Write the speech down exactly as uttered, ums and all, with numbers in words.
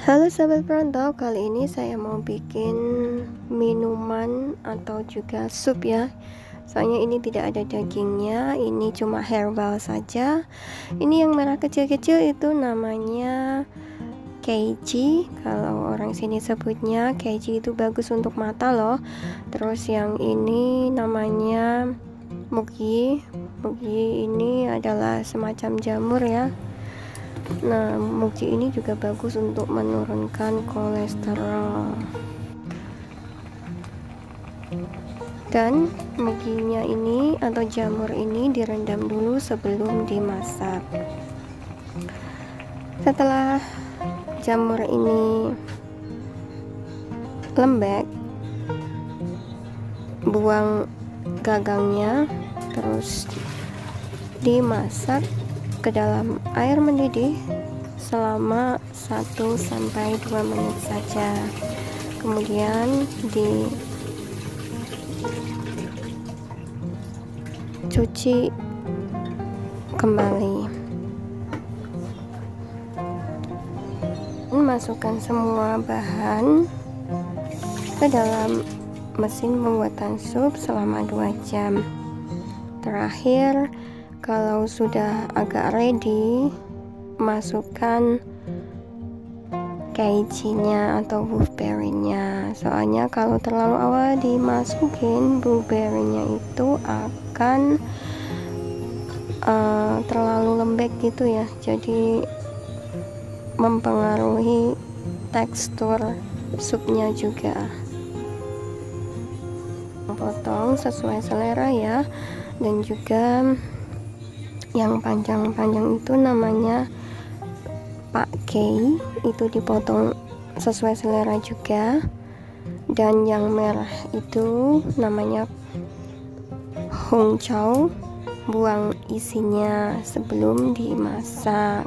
Halo sahabat perantau, kali ini saya mau bikin minuman atau juga sup ya. Soalnya ini tidak ada dagingnya, ini cuma herbal saja. Ini yang merah kecil-kecil itu namanya keiji. Kalau orang sini sebutnya keiji, itu bagus untuk mata loh. Terus yang ini namanya mugi. Mugi ini adalah semacam jamur ya. Nah, mugi ini juga bagus untuk menurunkan kolesterol. Dan muginya ini atau jamur ini direndam dulu sebelum dimasak. Setelah jamur ini lembek, buang gagangnya, terus dimasak ke dalam air mendidih selama satu sampai dua menit saja. Kemudian dicuci kembali. Masukkan semua bahan ke dalam mesin pembuatan sup selama dua jam. Terakhir, kalau sudah agak ready, masukkan keijinya atau blueberry-nya. Soalnya kalau terlalu awal dimasukin, blueberry-nya itu akan uh, terlalu lembek gitu ya. Jadi mempengaruhi tekstur supnya juga. Potong sesuai selera ya. Dan juga yang panjang-panjang itu namanya pakgei, itu dipotong sesuai selera juga. Dan yang merah itu namanya hongchao, buang isinya sebelum dimasak.